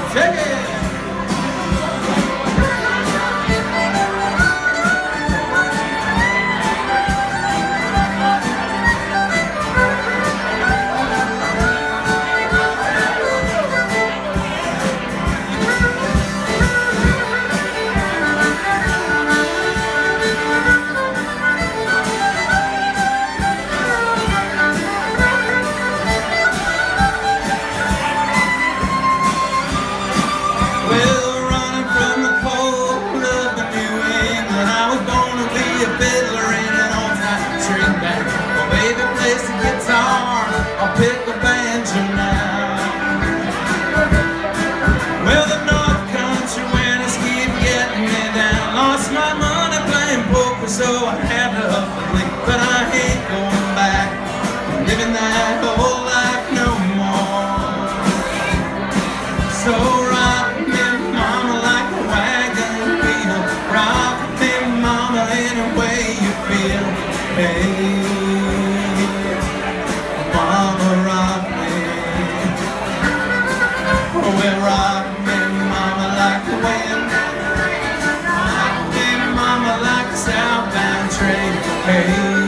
Take it! I'll pick a banjo now. Well, the North Country winters keep getting me down. Lost my money playing poker, so I had to up a lick. But I ain't going back, living that whole life no more. So rock me, mama, like a wagon wheel. Rock me, mama, any way you feel. Hey, well, rock me, mama, like the wind. Rock me, mama, like a southbound train. Hey.